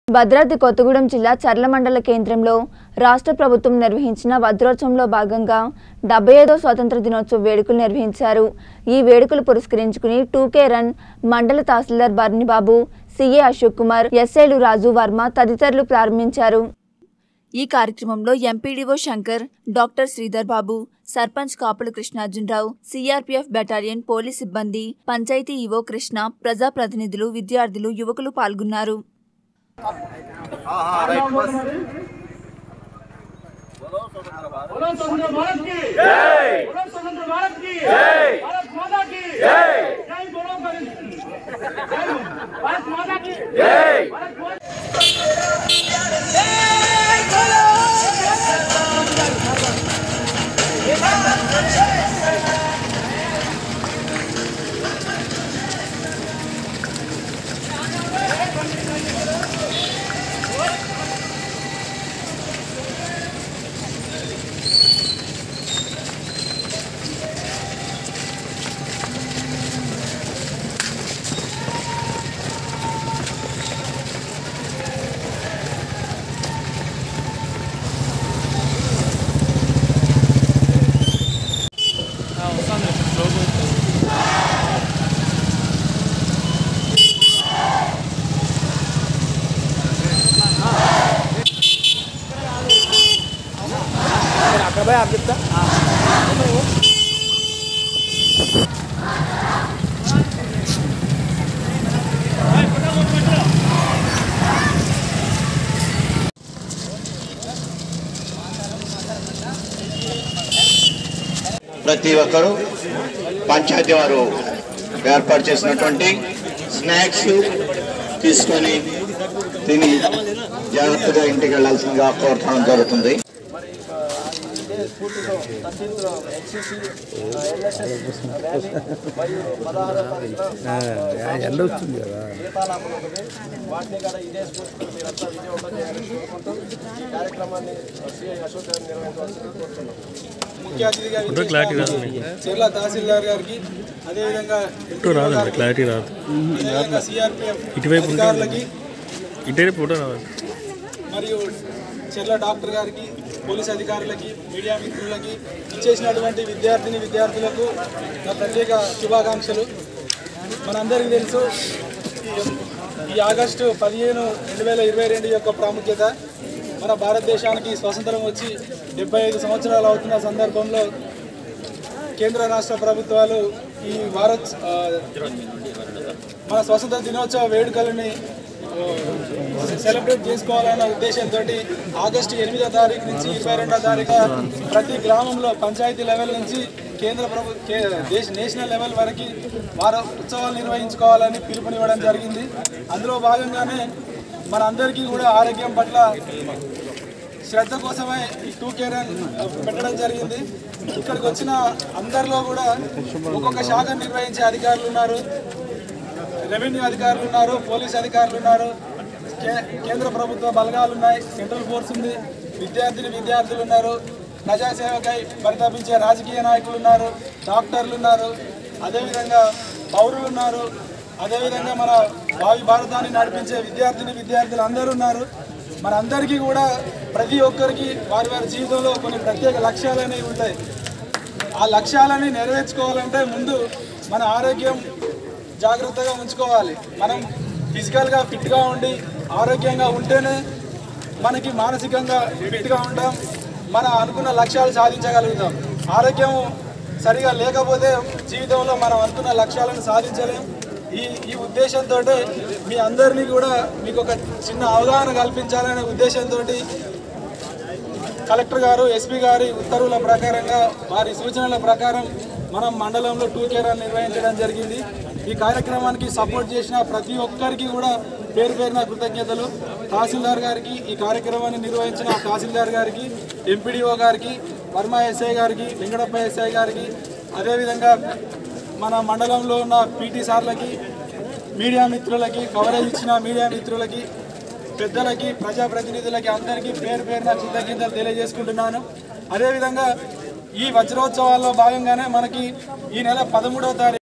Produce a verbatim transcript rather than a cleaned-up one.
భద్రాద్రి కొత్తగూడెం జిల్లా చర్ల మండల కేంద్రంలో రాష్ట్ర ప్రభుత్వం నిర్వహించిన వజ్రోత్సవంలో భాగంగా డెబ్బై ఐదవ స్వాతంత్ర దినోత్సవ వేడుకలు నిర్వహించారు। ఈ వేడుకలు పురస్కరించుకుని టూ కే రన్ మండల తహసీల్దార్ బర్నిబాబు, సిఏ అశోక్ కుమార్, ఎస్ఐలు రాజు వర్మ తదితరులు ప్రారంభించారు। ఈ కార్యక్రమంలో ఎంపీడీఓ శంకర్, డాక్టర్ శ్రీధర్ బాబు, సర్పంచ్ కాపుల కృష్ణార్జునరావు, సిఆర్పీఎఫ్ బెటాలియన్ పోలీస్ సిబ్బంది, పంచాయతీ ఈవో కృష్ణ, ప్రజాప్రతినిధులు, విద్యార్థులు, యువకులు పాల్గొన్నారు। भाई आप कितना ప్రతి ఒక్కరు పంచాయతీ వారు ఏర్పాటు చేసినటువంటి స్నాక్స్ తీసుకొని తిని జాగ్రత్తగా ఇంటికి వెళ్ళాల్సిందిగా కోరడం జరుగుతుంది। స్ఫూర్తితో తహసీల్దార్ ఎన్సీసీ ఎన్ఎస్ఎస్ మరియు పదహారవ తారీఖున వస్తుంది కదా గీతాలాపన ఒకటి వాటిని కూడా ఇదే స్ఫూర్తితో మీరంతా విజయవంతం చేయాలని కోరుకుంటూ ఈ కార్యక్రమాన్ని సిఐ అశోక్ గారిని నిర్వహించవలసిందిగా కోరుతున్నాం। ముఖ్య అతిథిగా చర్ల తహసీల్దార్ గారికి, అదేవిధంగా క్లారిటీ రాదు సిఆర్పిఎఫ్ అధికారులకి మరియు చర్ల డాక్టర్ గారికి, పోలీస్ అధికారులకి, మీడియా మిత్రులకి, ఇచ్చేసినటువంటి విద్యార్థిని విద్యార్థులకు నా ప్రత్యేక శుభాకాంక్షలు। మనందరికీ తెలుసు ఈ ఆగస్టు పదిహేను రెండు వేల ఇరవై రెండు యొక్క ప్రాముఖ్యత। మన భారతదేశానికి స్వతంత్రం వచ్చి డెబ్బై ఐదు సంవత్సరాలు అవుతున్న సందర్భంలో కేంద్ర రాష్ట్ర ప్రభుత్వాలు ఈ భారత్ మన స్వతంత్ర దినోత్సవ వేడుకలని సెలబ్రేట్ చేసుకోవాలన్న ఉద్దేశంతో ఆగస్టు ఎనిమిదో తారీఖు నుంచి ఇరవై రెండో తారీఖు ప్రతి గ్రామంలో పంచాయతీ లెవెల్ నుంచి కేంద్ర ప్రభుత్వ దేశ నేషనల్ లెవెల్ వరకు వారు ఉత్సవాలు నిర్వహించుకోవాలని పిలుపునివ్వడం జరిగింది। అందులో భాగంగానే మన అందరికీ కూడా ఆరోగ్యం పట్ల శ్రద్ధ కోసమే ఈ టూ కే రన్ పెట్టడం జరిగింది। ఇక్కడికి వచ్చిన అందరిలో కూడా ఒక్కొక్క శాఖ నిర్వహించే అధికారులు ఉన్నారు, రెవెన్యూ అధికారులు ఉన్నారు, పోలీస్ అధికారులు ఉన్నారు, కేంద్ర ప్రభుత్వ బలగాలు ఉన్నాయి, సెంట్రల్ ఫోర్స్ ఉంది, విద్యార్థిని విద్యార్థులు ఉన్నారు, ప్రజాసేవకై పరితపించే రాజకీయ నాయకులు ఉన్నారు, డాక్టర్లు ఉన్నారు, అదేవిధంగా పౌరులు ఉన్నారు, అదేవిధంగా మన భావి భారతాన్ని నడిపించే విద్యార్థిని విద్యార్థులు అందరూ ఉన్నారు। మనందరికీ కూడా ప్రతి ఒక్కరికి వారి వారి జీవితంలో కొన్ని ప్రత్యేక లక్ష్యాలు అనేవి ఉంటాయి। ఆ లక్ష్యాలని నెరవేర్చుకోవాలంటే ముందు మన ఆరోగ్యం జాగ్రత్తగా ఉంచుకోవాలి। మనం ఫిజికల్గా ఫిట్గా ఉండి ఆరోగ్యంగా ఉంటేనే మనకి మానసికంగా ఫిట్గా ఉంటాం, మన అనుకున్న లక్ష్యాలు సాధించగలుగుతాం। ఆరోగ్యం సరిగా లేకపోతే జీవితంలో మనం అనుకున్న లక్ష్యాలను సాధించలేం। ఈ ఈ ఉద్దేశంతో మీ అందరినీ కూడా మీకు ఒక చిన్న అవగాహన కల్పించాలనే ఉద్దేశంతో కలెక్టర్ గారు, ఎస్పీ గారి ఉత్తర్వుల ప్రకారంగా వారి సూచనల ప్రకారం మనం మండలంలో టూ కే రన్ నిర్వహించడం జరిగింది। ఈ కార్యక్రమానికి సపోర్ట్ చేసిన ప్రతి ఒక్కరికి కూడా పేరు పేరున కృతజ్ఞతలు। తహసీల్దార్ గారికి, ఈ కార్యక్రమాన్ని నిర్వహించిన తహసీల్దార్ గారికి, ఎంపీడీఓ గారికి, వర్మ ఎస్ఐ గారికి, వెంకటప్ప ఎస్ఐ గారికి, అదేవిధంగా మన మండలంలో ఉన్న పీటీ సార్లకి, మీడియా మిత్రులకి, కవరేజ్ ఇచ్చిన మీడియా మిత్రులకి, పెద్దలకి, ప్రజాప్రతినిధులకి అందరికీ పేరు పేరున కృతజ్ఞతలు తెలియజేసుకుంటున్నాను। అదేవిధంగా ఈ వజ్రోత్సవాల్లో భాగంగానే మనకి ఈ నెల పదమూడవ తారీఖు